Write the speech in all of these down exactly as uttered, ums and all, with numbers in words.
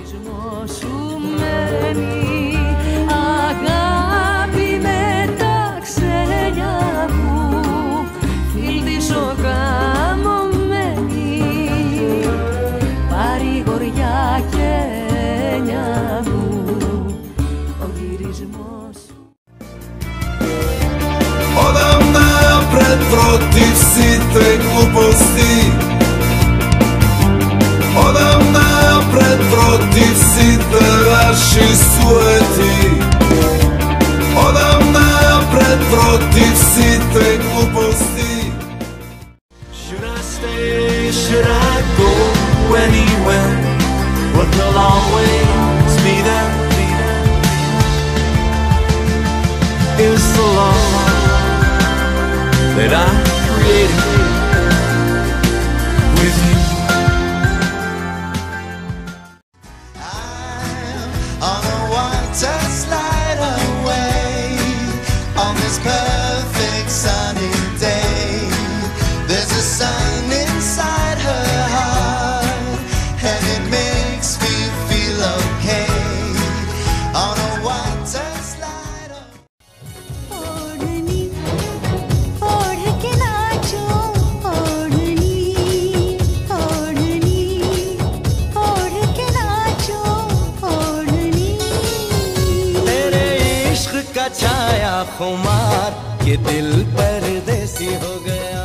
Protiv site gluposti, odam napred protiv site vaših sujeti, odam napred protiv site gluposti. Should I stay, should I go anywhere? What will always be there is the love that I created with you. I'm on a water slide away on this perfect sunny day. There's a sun inside her heart and it makes me feel okay. On a water slide away. छाया खुमार के दिल परदेसी हो गया.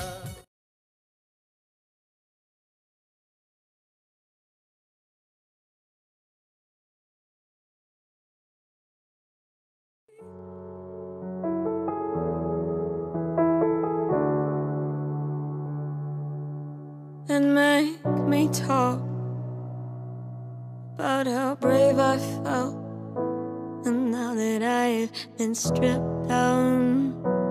And make me talk about how brave I felt. And now that I've been stripped down,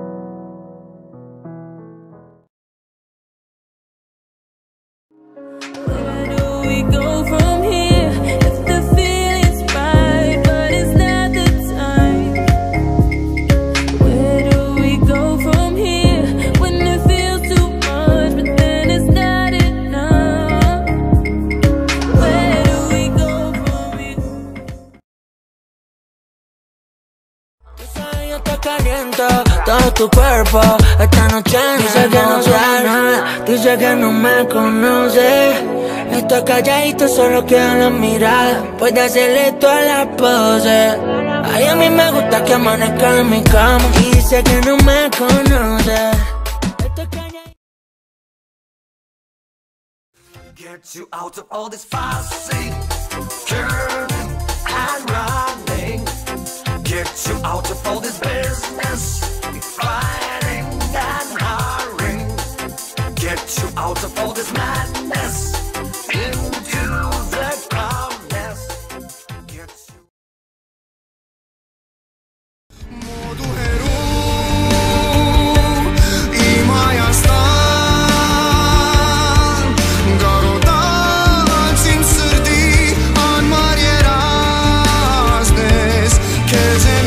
where do we go from here? If the feeling's right, but it's not the time. Where do we go from here? When it feels too much, but then it's not enough. Where do we go from here? Caliento todo tu cuerpo esta noche. Dice que no sabe nada, dice que no me conoce. Estoy calladito, solo quiero la mirada. Puede hacerle todas las poses. Ay, a mí me gusta que amanezca en mi cama. Y dice que no me conoce. Estoy calladito. Get you out of all this fussing, turning and running. Get you out of all this business, fighting and hurrying. Get you out of all this madness, into the calmness. Get you. Modu heru i moja stan garodacim srdi an marje raznes kezem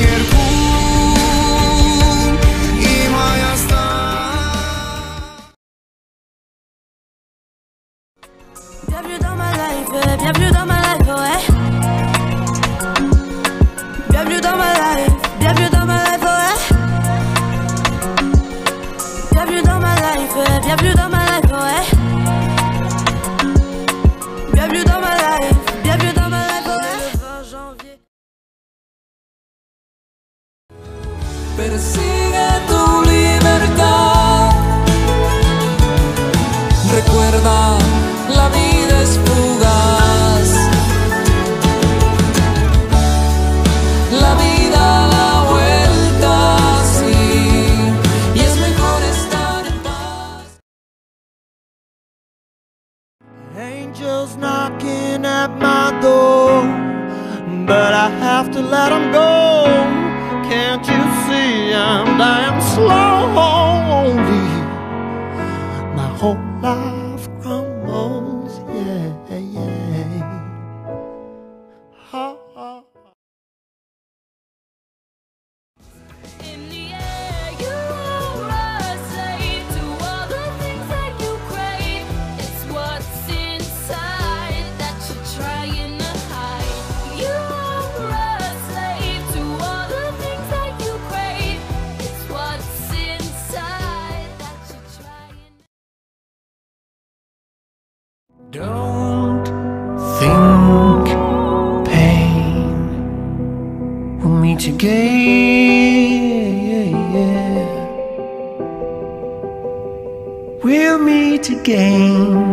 jerkum i moja stan. Bienvenue dans ma life, euh, bienvenue dans ma life, ouais. Bienvenue dans ma life, bienvenue dans ma life, ouais. Bienvenue dans ma life, euh, bienvenue dans ma life, ouais. Bienvenue dans ma life, bienvenue dans ma life, ouais. Le vingt janvier. Persigue tu libertad. Recuerda, la vida es fugaz. La vida da vuelta así y es mejor estar en paz. Angels knocking at my door, but I have to let them go. Can't you see I'm dying slowly? My whole life crumbles, yeah, yeah. Ha, ha. In the air, you are slave to all the things that you crave. It's what's inside that you're trying to hide. Don't think pain will meet again. We'll meet again.